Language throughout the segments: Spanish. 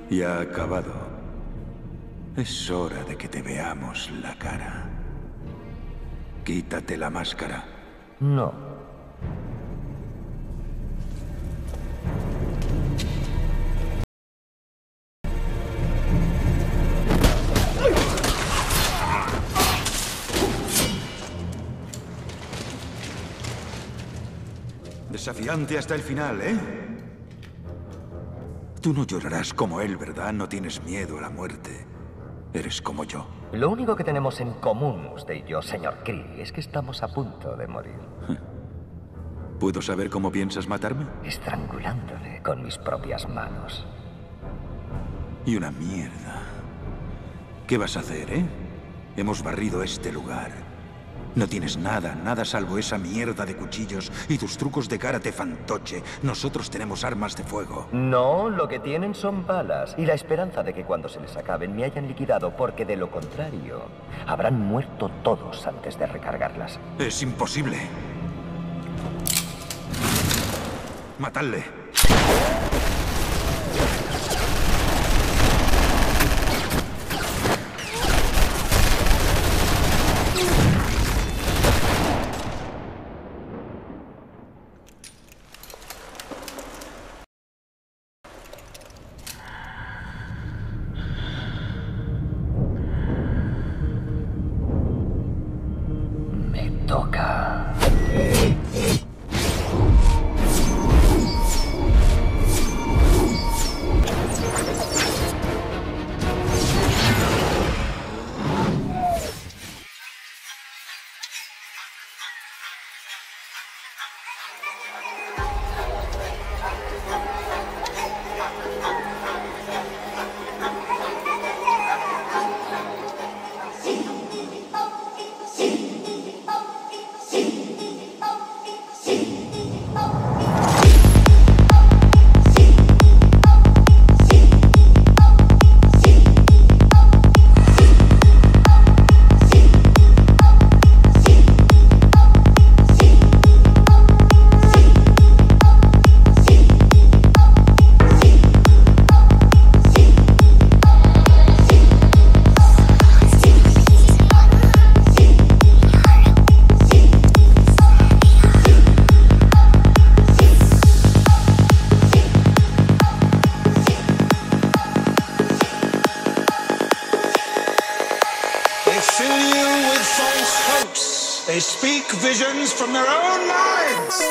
Y ha acabado. Es hora de que te veamos la cara. Quítate la máscara. No. Desafiante hasta el final, ¿eh? Tú no llorarás como él, ¿verdad? No tienes miedo a la muerte. Eres como yo. Lo único que tenemos en común, usted y yo, señor Krieg, es que estamos a punto de morir. ¿Puedo saber cómo piensas matarme? Estrangulándole con mis propias manos. Y una mierda. ¿Qué vas a hacer, eh? Hemos barrido este lugar. No tienes nada, nada salvo esa mierda de cuchillos y tus trucos de karate fantoche. Nosotros tenemos armas de fuego. No, lo que tienen son balas y la esperanza de que cuando se les acaben me hayan liquidado, porque de lo contrario habrán muerto todos antes de recargarlas. Es imposible. Matadle. Me toca. They speak visions from their own minds.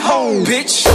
hole, bitch.